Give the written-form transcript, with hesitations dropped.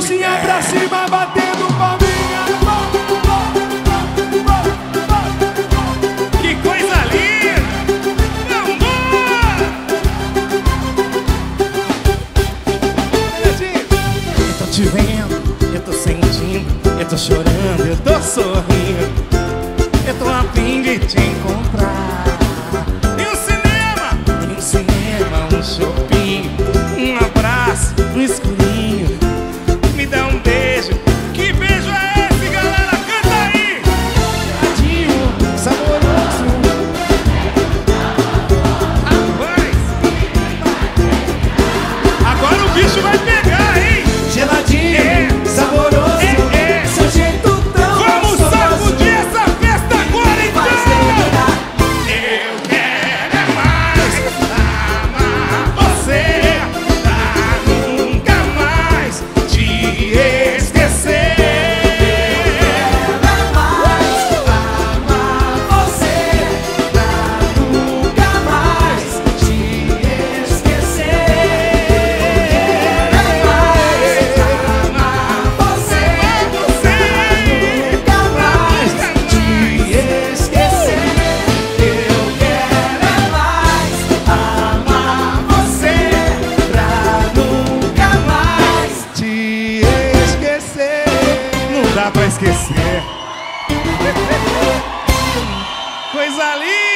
mãozinha pra cima, batendo palminha. Que coisa linda! Eu tô te vendo, eu tô sentindo, eu tô chorando, eu tô sorrindo. Eu tô a fim de te encontrar. E o cinema? Em um cinema, um shopping, um abraço no escurinho. Me dá um beijo. Que beijo é esse, galera? Canta aí! Geladinho, saboroso. Rapaz! Agora o bicho vai pegar, hein? Geladinho, saboroso. Seu jeito tão Vamos gostoso. sacudir essa festa agora, então! Eu quero é mais amar você, pra nunca mais te esquecer. Não dá pra esquecer. Coisa linda!